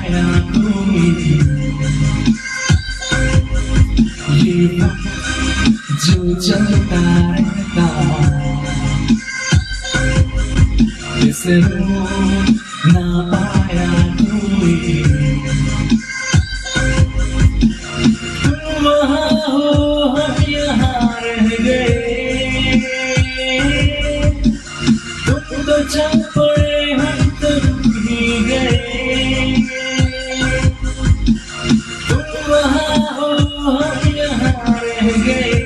पाया कोई ये वक्त जो चलता रहता इसे रोक ना पाया कोई। तुम वहाँ हो हम यहाँ रह गए, तुम तो चल पड़े हम तो ही गए। तुम वहाँ हो हम यहाँ रह गए,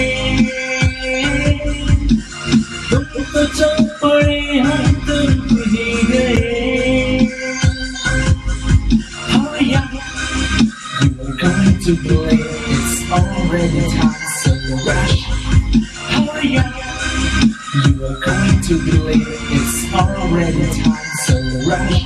तुम तो चल पड़े हम तो ही गए। Oh yeah, you were going to be late, it's already time, so rush. Oh yeah, you are going to be late, it's already time, so rush.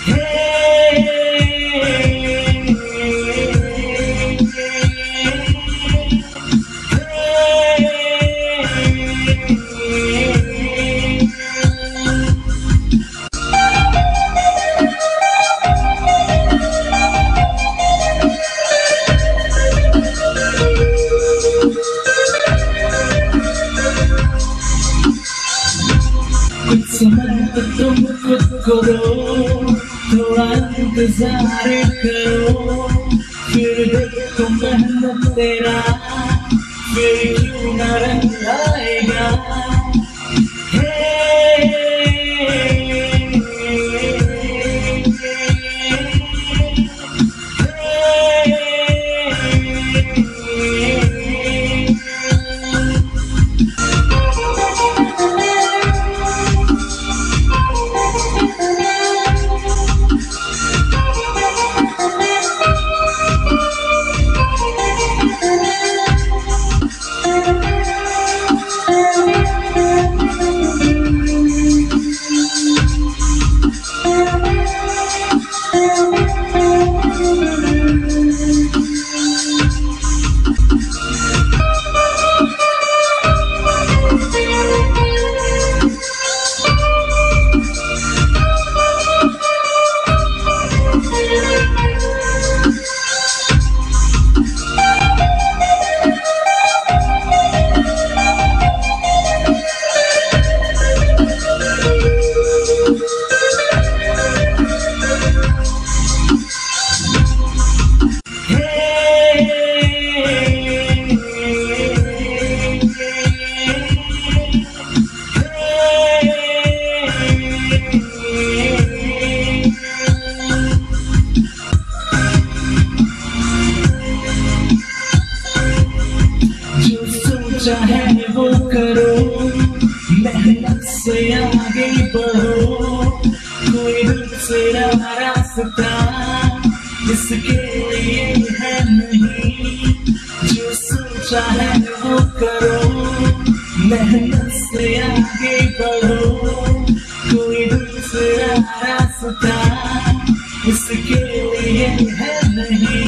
कुछ समय तो तुम खुद को दो, थोड़ा इंतजार करो, फिर देखो मेहनत तेरा फिर क्यों न रंग आएगा। चाहे वो करो, मेहनत से आगे बढ़ो, कोई दूसरा रास्ता इसके लिए है नहीं। जो सोचा है वो करो, मेहनत से आगे बढ़ो, कोई दूसरा रास्ता इसके लिए है नहीं।